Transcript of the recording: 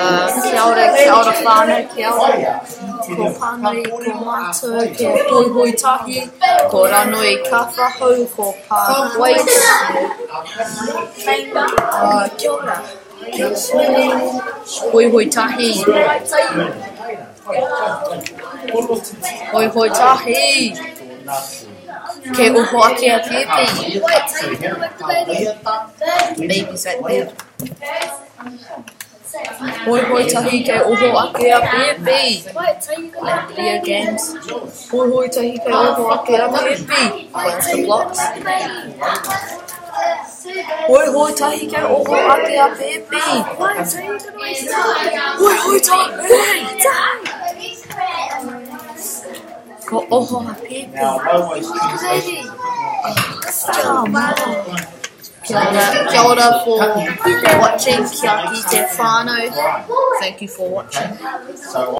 Kia ora whānau, kia ora. Ko pānui, ko mātou, ke hui hui tahi, ko ranui ka whahau, ko pāwais. Kia ora. Hui hui tahi. Hui hui tahi. Ke uho ake a pepe. Baby's right there. Hoi hoi tahi ke uho ake a pepe. Video games. Hoi hoi tahi ke uho ake a pepe. Punch the blocks. Hoi hoi tahi ke uho ake a pepe. Hoi hoi tahi. Ko oho a pepe. Kia ora for watching. Kia ora te whānau. Thank you for watching.